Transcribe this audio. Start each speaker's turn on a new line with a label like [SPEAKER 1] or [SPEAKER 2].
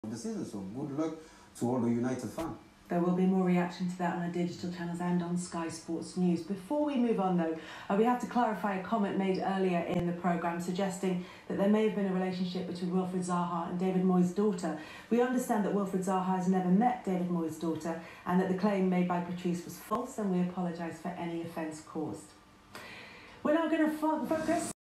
[SPEAKER 1] the season. So good luck to all the United fans.
[SPEAKER 2] There will be more reaction to that on our digital channels and on Sky Sports News. Before we move on, though, we have to clarify a comment made earlier in the programme suggesting that there may have been a relationship between Wilfried Zaha and David Moyes' daughter. We understand that Wilfried Zaha has never met David Moyes' daughter and that the claim made by Patrice was false, and we apologise for any offence caused. We're now going to focus